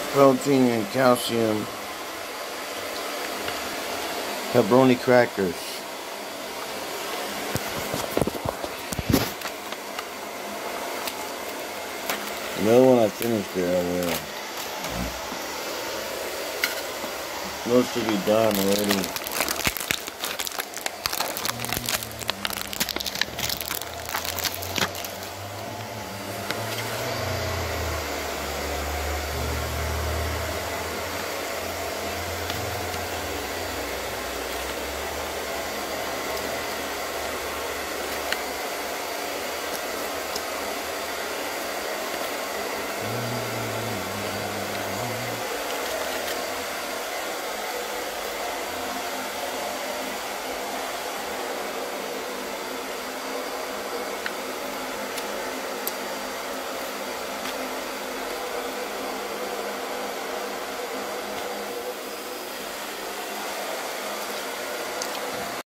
protein and calcium pepperoni crackers. Another one I finished it, I will. Most should be done already.